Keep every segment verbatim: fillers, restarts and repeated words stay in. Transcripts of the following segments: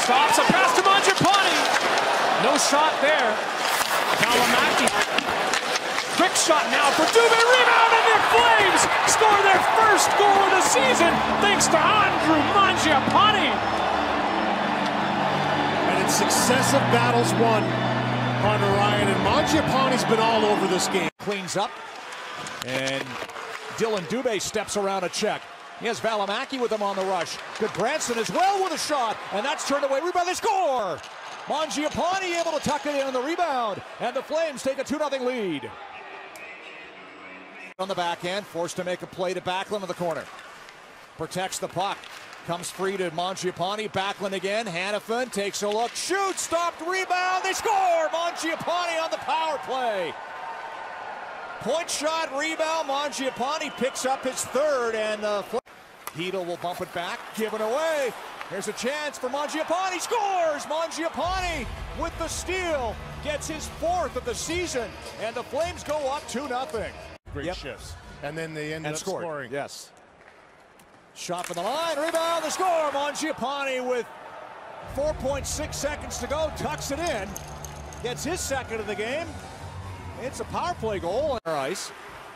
stops, a pass to Mangiapane. No shot there. Valimaki. Quick shot now for Dubé. Rebound, and the Flames score their first goal of the season thanks to Andrew Mangiapane. And it's successive battles won on Ryan, and Mangiapane's been all over this game. Cleans up, and Dylan Dubé steps around a check. He has Valimaki with him on the rush. Good Branson as well with a shot, and that's turned away. Rebound, they score! Mangiapane able to tuck it in on the rebound, and the Flames take a two nothing lead. On the backhand, forced to make a play to Backlund in the corner. Protects the puck. Comes free to Mangiapane. Backlund again. Hanifin takes a look. Shoots. Stopped. Rebound. They score! Mangiapane on the power play. Point shot. Rebound. Mangiapane picks up his third, and the Hedl will bump it back. Given away. Here's a chance for Mangiapane. Scores! Mangiapane with the steal. Gets his fourth of the season, and the Flames go up two nothing. Great yep. shifts. And then they ended and up scored. scoring. Yes. Shot from the line. Rebound. The score. Mangiapane with four point six seconds to go. Tucks it in. Gets his second of the game. It's a power play goal. Ice.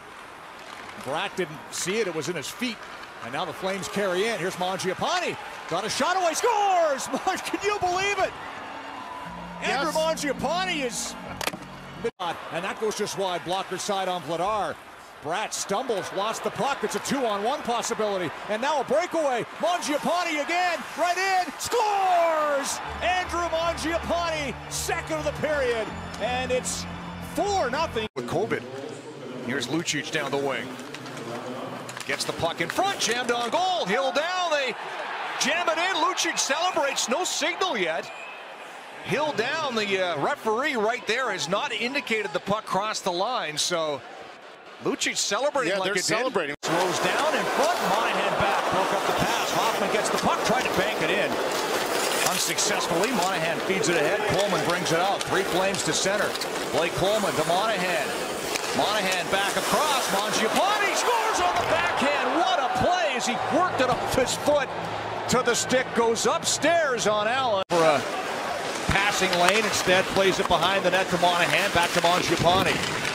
Bratt didn't see it. It was in his feet. And now the Flames carry in. Here's Mangiapane. Got a shot away. Scores! Can you believe it? Yes. Andrew Mangiapane is... And that goes just wide. Blocker side on Vladar. Bratt stumbles, lost the puck. It's a two-on-one possibility. And now a breakaway. Mangiapane again, right in, scores! Andrew Mangiapane, second of the period. And it's four nothing. With Kobit. Here's Lucic down the wing. Gets the puck in front, jammed on goal. Hill down, they jam it in. Lucic celebrates, no signal yet. Hill down, the uh, referee right there has not indicated the puck crossed the line, so Lucic celebrating yeah, like they're it celebrating. did. Slows down in front, Monahan back, broke up the pass. Hoffman gets the puck, tried to bank it in. Unsuccessfully, Monahan feeds it ahead. Coleman brings it out. Three Flames to center. Blake Coleman to Monahan. Monahan back across. Mangiapane scores on the backhand. What a play as he worked it off his foot to the stick. Goes upstairs on Allen for a passing lane. Instead plays it behind the net to Monahan. Back to Mangiapane.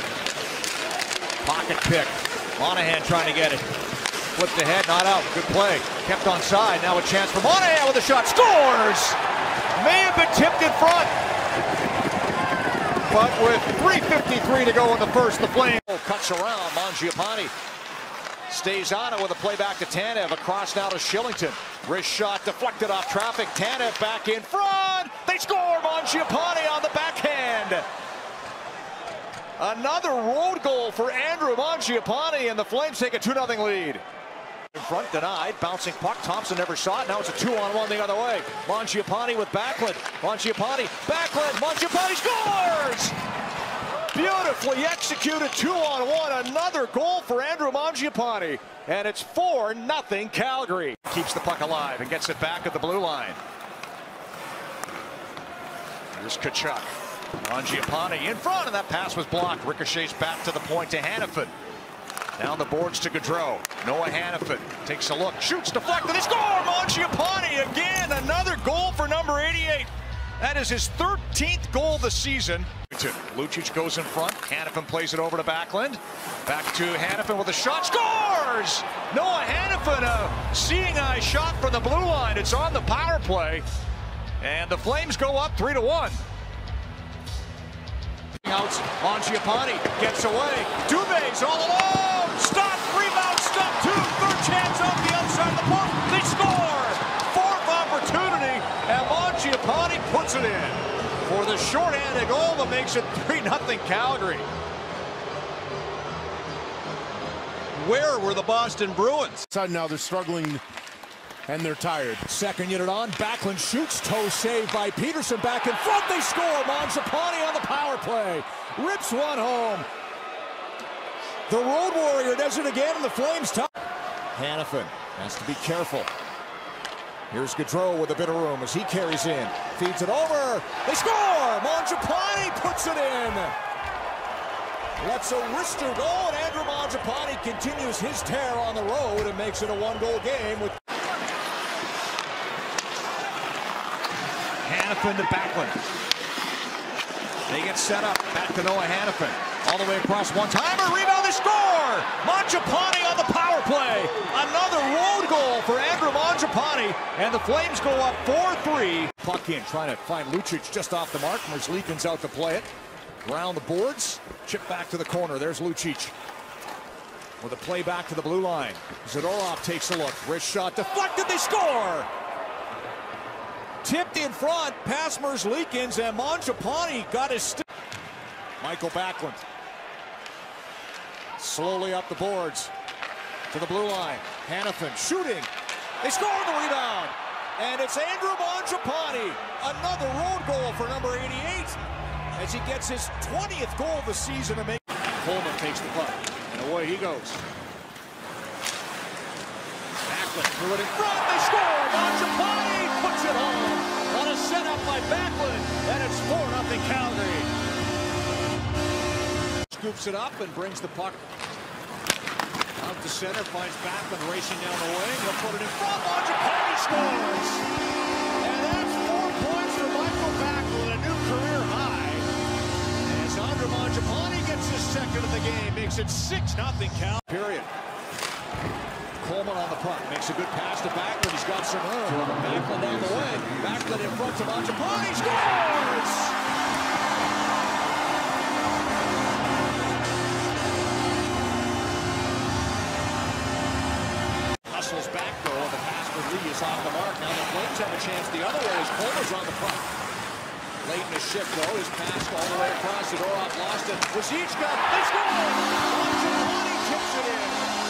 Pocket pick. Monahan trying to get it. Flipped ahead, not out. Good play. Kept on side. Now a chance for Monahan with a shot. Scores! May have been tipped in front. But with three fifty-three to go in the first, the Flames cuts around. Mangiapane stays on it with a play back to Tanev. Across now to Shillington. Wrist shot deflected off traffic. Tanev back in front. They score! Mangiapane on the backhand. Another road goal for Andrew Mangiapane, and the Flames take a two nothing lead. In front, denied, bouncing puck. Thompson never saw it. Now it's a two-on-one the other way. Mangiapane with Backlund. Mangiapane, Backlund, Mangiapane scores! Beautifully executed two-on-one. Another goal for Andrew Mangiapane, and it's four nothing Calgary. Keeps the puck alive and gets it back at the blue line. Here's Tkachuk. Mangiapane in front, and that pass was blocked. Ricochets back to the point to Hanifin. Down the boards to Gaudreau. Noah Hanifin takes a look, shoots, deflected, they score! Mangiapane again, another goal for number eighty-eight. That is his thirteenth goal of the season. Lucic goes in front. Hanifin plays it over to Backlund. Back to Hanifin with a shot, scores! Noah Hanifin, a seeing eye shot from the blue line. It's on the power play, and the Flames go up three to one. Outs, Mangiapane gets away. Dubé's all alone. Stop, rebound, stop, two. Third chance off the outside of the box. They score. Fourth opportunity, and Mangiapane puts it in for the shorthanded goal that makes it three nothing Calgary. Where were the Boston Bruins? Now they're struggling and they're tired. Second unit on. Backlund shoots. Toe saved by Peterson. Back in front. They score. Mangiapane on the power play. Rips one home. The Road Warrior does it again, and the Flames top. Hanifin has to be careful. Here's Gaudreau with a bit of room as he carries in. Feeds it over. They score. Mangiapane puts it in. That's a wrister goal, and Andrew Mangiapane continues his tear on the road and makes it a one-goal game with Hanifin to Backlund. They get set up. Back to Noah Hanifin. All the way across one timer. Rebound, they score! Mangiapane on the power play. Another road goal for Andrew Mangiapane. And the Flames go up four three. Puck in, trying to find Lucic just off the mark. Merzlikins out to play it. Around the boards. Chip back to the corner. There's Lucic. With a play back to the blue line. Zadorov takes a look. Wrist shot deflected. They score! Tipped in front, past Merzlikins, and Mangiapane got his stick. Michael Backlund. Slowly up the boards to the blue line. Hanifin shooting. They score on the rebound. And it's Andrew Mangiapane. Another road goal for number eighty-eight. As he gets his twentieth goal of the season to make. Coleman takes the puck. And away he goes. Backlund threw it in front. They score. Mangiapane puts it home. On a setup by Backlund. And it's four nothing Calgary. Scoops it up and brings the puck out to center. Finds Backlund racing down the wing. He'll put it in front. Mangiapane scores. And that's four points for Michael Backlund. A new career high. As Andrew Mangiapane gets his second of the game. Makes it six nothing Cal. Period. Coleman on the puck. Makes a good pass to Backlund. He's got some room. Backlund down the wing. Backlund in front to Mangiapane. Scores! Hustles back though, and the pass for Lee is off the mark. Now the Flames have a chance the other way as Coleman's on the puck. Late in the shift though, his pass all the way across. Zadorov lost it. Ruzicka, they score! Mangiapane tips it in.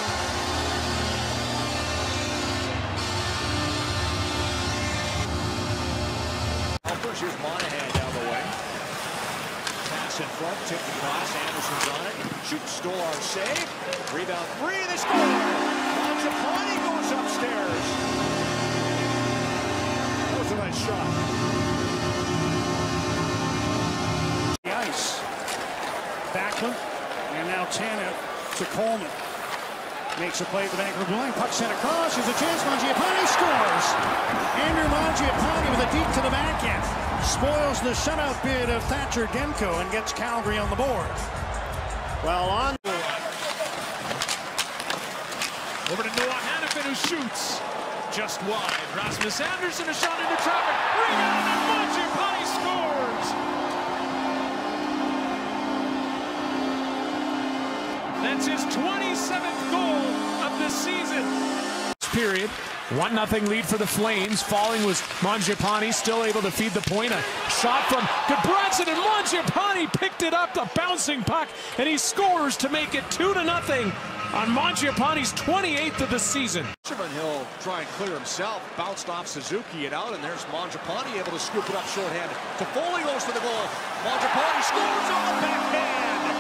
Here's Monahan down the way. Pass in front, tipped across. Anderson's on it. Shoots, Stolar save. Rebound three, they score! Mangiapane goes upstairs. That was a nice shot. The ice. Backlund, and now Tanev to Coleman. Makes a play at the Vancouver blue line. Puck sent across. Here's a chance. Mangiapane scores. Andrew Mangiapane with a deep to the backhand. Spoils the shutout bid of Thatcher Demko and gets Calgary on the board. Well, on. Over to Noah Hanifin, who shoots just wide. Rasmus Anderson, a shot into traffic. Rebound, and Mangiapane scores. That's his twenty-seventh goal of the season. Period. one nothing lead for the Flames. Falling was Mangiapane, still able to feed the point. A shot from Goodbranson, and Mangiapane picked it up, the bouncing puck, and he scores to make it two to nothing on Mangiapane's twenty-eighth of the season. He'll try and clear himself. Bounced off Suzuki and out, and there's Mangiapane able to scoop it up shorthanded. Toffoli goes to the goal. Mangiapane scores on the backhand.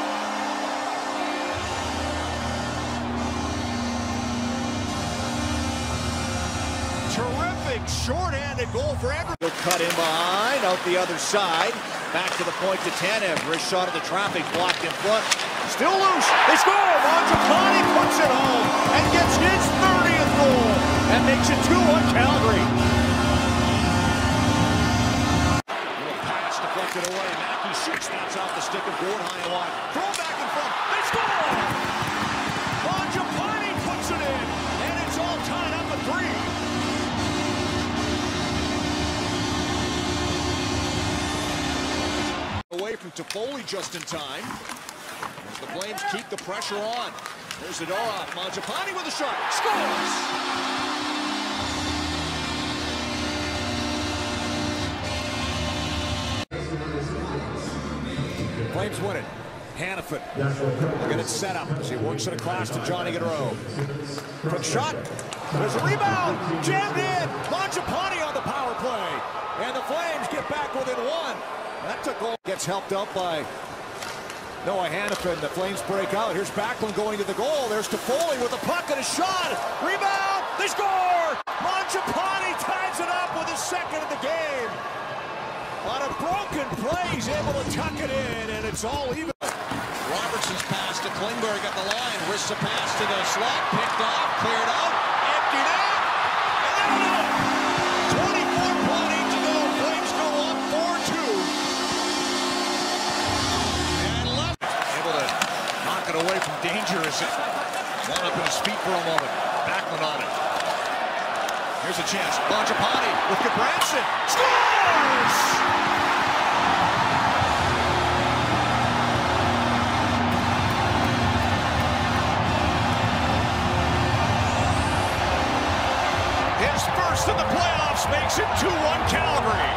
Terrific short-handed goal for Andrew. He'll cut in behind, out the other side. Back to the point to Tanev. Wrist shot of the traffic, blocked in front. Still loose. They score. Mangiapane puts it home and gets his thirtieth goal and makes it two one Calgary. Little pass deflected away. Mackey shoots. That's off the stick of Gord high and wide. Throw back in front. They score. Mangiapane puts it in, and it's all tied up at three. Away from Toffoli just in time. As the Flames keep the pressure on. There's Zadorov. Mangiapane with a shot. Scores! Flames win it. Hanifin. Look at it set up as he works it across to Johnny Gaudreau. Quick shot. There's a rebound. Jammed in. Mangiapane on the power play. And the Flames get back within one. That took all. Gets helped out by Noah Hanifin. The Flames break out. Here's Backlund going to the goal. There's Toffoli with a puck and a shot. Rebound. They score. Mangiapane ties it up with his second of the game. On a broken play, he's able to tuck it in, and it's all even. Robertson's pass to Klingberg at the line. Wrists a pass to the slot. Picked off. Cleared out. Emptied out. And there it is. twenty-four point eight to go. Flames go up danger is it? One up in his feet for a moment. Backlund on it. Here's a chance. Mangiapane with Gabranson. Scores! His first in the playoffs makes it two one Calgary.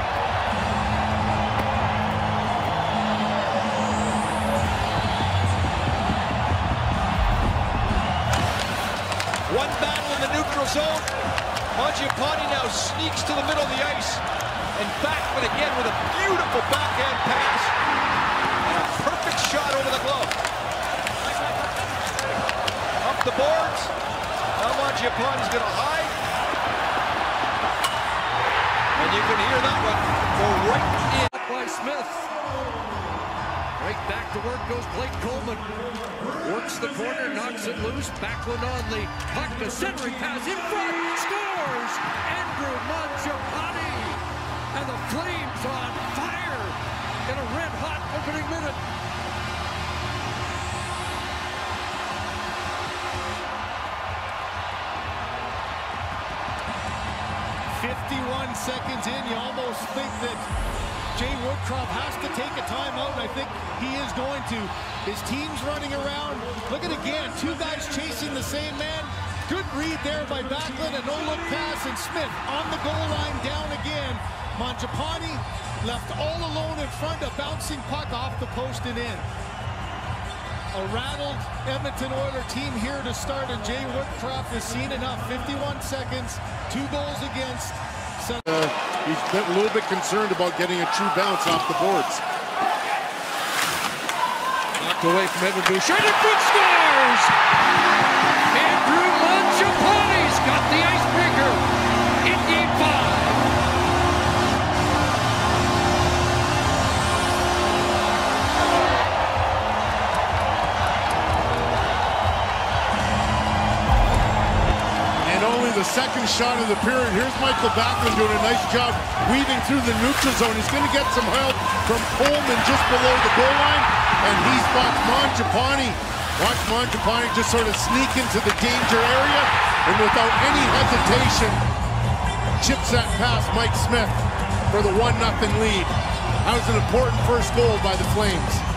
One battle in the neutral zone. Mangiapane now sneaks to the middle of the ice. And Backlund again with a beautiful backhand pass. And a perfect shot over the glove. Up the boards. Now Mangiapane's going to hide. And you can hear that one go right in. By Smith. Right back to work goes Blake Coleman. Works the corner, knocks it loose. Backlund on the puck. The centering pass in front. Scores! Andrew Mangiapane. And the Flames on fire in a red-hot opening minute. fifty-one seconds in, you almost think that Jay Woodcroft has to take a timeout, and I think he is going to. His team's running around. Look at again, two guys chasing the same man. Good read there by Backlund, a no-look pass, and Smith on the goal line down again. Mangiapane left all alone in front, a bouncing puck off the post and in. A rattled Edmonton Oilers team here to start, and Jay Woodcroft has seen enough. fifty-one seconds, two goals against. Uh, he's been a little bit concerned about getting a true bounce off the boards. Knocked away from Edward Bouchard, and Brooks scores! Andrew Mangiapane's got the icebreaker in game five. The second shot of the period. Here's Michael Backlund doing a nice job weaving through the neutral zone. He's going to get some help from Coleman just below the goal line, and he's watched Mangiapane. Watch Mangiapane just sort of sneak into the danger area, and without any hesitation, chips that past Mike Smith for the one nothing lead. That was an important first goal by the Flames.